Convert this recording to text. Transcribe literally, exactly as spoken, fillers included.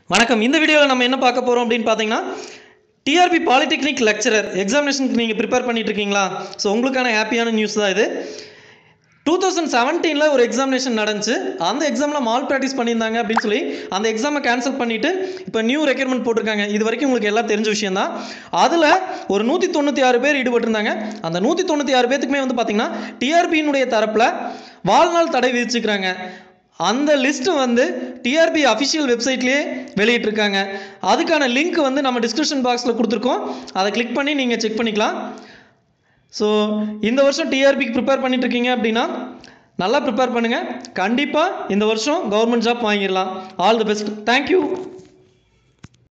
வணக்கம். இந்த வீடியோவில் நம்ம என்ன பார்க்க போகிறோம் அப்படின்னு பார்த்தீங்கன்னா, டிஆர்பி பாலிடெக்னிக் லெக்சரர் எக்ஸாமினேஷனுக்கு நீங்கள் ப்ரிப்பேர் பண்ணிட்டு இருக்கீங்களா? ஸோ உங்களுக்கான ஹாப்பியான நியூஸ் தான் இது. டூ தௌசண்ட் செவன்டீனில் ஒரு எக்ஸாமினேஷன் நடந்துச்சு. அந்த எக்ஸாமில் மால் ப்ராக்டிஸ் பண்ணியிருந்தாங்க அப்படின்னு சொல்லி அந்த எக்ஸாமை கேன்சல் பண்ணிவிட்டு இப்போ நியூ ரெக்யூர்மெண்ட் போட்டிருக்காங்க. இது வரைக்கும் உங்களுக்கு எல்லாம் தெரிஞ்ச விஷயம் தான். அதில் ஒரு நூற்றி தொண்ணூற்றி ஆறு பேர் ஈடுபட்டிருந்தாங்க. அந்த நூற்றி தொண்ணூற்றி ஆறு பேத்துக்குமே வந்து பார்த்தீங்கன்னா டிஆர்பியினுடைய தரப்பில் வாழ்நாள் தடை விதிச்சுக்கிறாங்க. அந்த லிஸ்ட்டு வந்து டிஆர்பி அஃபிஷியல் வெப்சைட்லேயே வெளியிட்டிருக்காங்க. அதுக்கான லிங்க் வந்து நம்ம டிஸ்கிரிப்ஷன் பாக்ஸில் கொடுத்துருக்கோம். அதை கிளிக் பண்ணி நீங்கள் செக் பண்ணிக்கலாம். ஸோ இந்த வருஷம் டிஆர்பிக்கு ப்ரிப்பேர் பண்ணிட்டு இருக்கீங்க அப்படின்னா நல்லா ப்ரிப்பேர் பண்ணுங்கள். கண்டிப்பாக இந்த வருஷம் கவர்மெண்ட் ஜாப் வாங்கிடலாம். All the best. தேங்க்யூ.